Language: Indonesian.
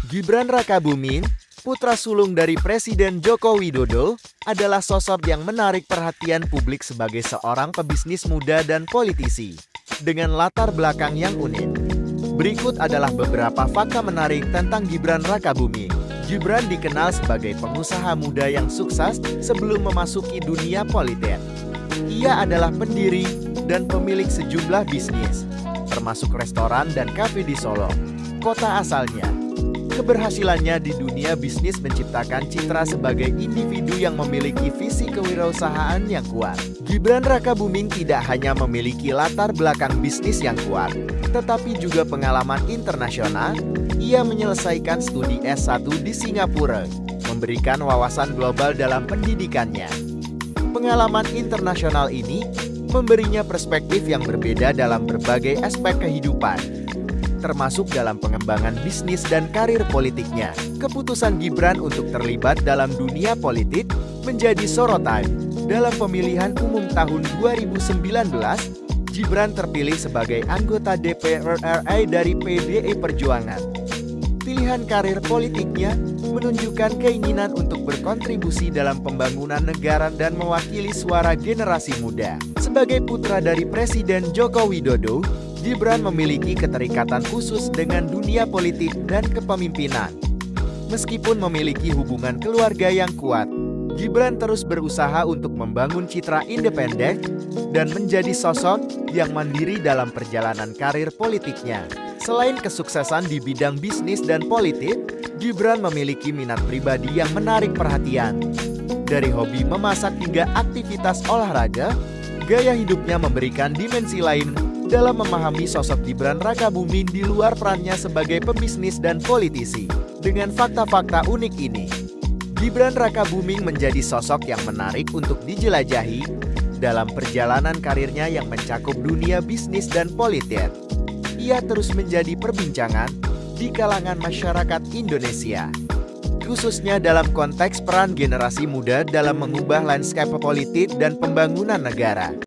Gibran Rakabuming, putra sulung dari Presiden Joko Widodo, adalah sosok yang menarik perhatian publik sebagai seorang pebisnis muda dan politisi, dengan latar belakang yang unik. Berikut adalah beberapa fakta menarik tentang Gibran Rakabuming. Gibran dikenal sebagai pengusaha muda yang sukses sebelum memasuki dunia politik. Ia adalah pendiri dan pemilik sejumlah bisnis, termasuk restoran dan kafe di Solo, kota asalnya. Keberhasilannya di dunia bisnis menciptakan citra sebagai individu yang memiliki visi kewirausahaan yang kuat. Gibran Rakabuming tidak hanya memiliki latar belakang bisnis yang kuat, tetapi juga pengalaman internasional. Ia menyelesaikan studi S1 di Singapura, memberikan wawasan global dalam pendidikannya. Pengalaman internasional ini memberinya perspektif yang berbeda dalam berbagai aspek kehidupan, termasuk dalam pengembangan bisnis dan karir politiknya. Keputusan Gibran untuk terlibat dalam dunia politik menjadi sorotan. Dalam pemilihan umum tahun 2019, Gibran terpilih sebagai anggota DPR RI dari PDI Perjuangan. Pilihan karir politiknya menunjukkan keinginan untuk berkontribusi dalam pembangunan negara dan mewakili suara generasi muda. Sebagai putra dari Presiden Joko Widodo, Gibran memiliki keterikatan khusus dengan dunia politik dan kepemimpinan. Meskipun memiliki hubungan keluarga yang kuat, Gibran terus berusaha untuk membangun citra independen dan menjadi sosok yang mandiri dalam perjalanan karir politiknya. Selain kesuksesan di bidang bisnis dan politik, Gibran memiliki minat pribadi yang menarik perhatian. Dari hobi memasak hingga aktivitas olahraga, gaya hidupnya memberikan dimensi lain dalam memahami sosok Gibran Rakabuming di luar perannya sebagai pebisnis dan politisi. Dengan fakta-fakta unik ini, Gibran Rakabuming menjadi sosok yang menarik untuk dijelajahi dalam perjalanan karirnya yang mencakup dunia bisnis dan politik. Ia terus menjadi perbincangan di kalangan masyarakat Indonesia, khususnya dalam konteks peran generasi muda dalam mengubah lanskap politik dan pembangunan negara.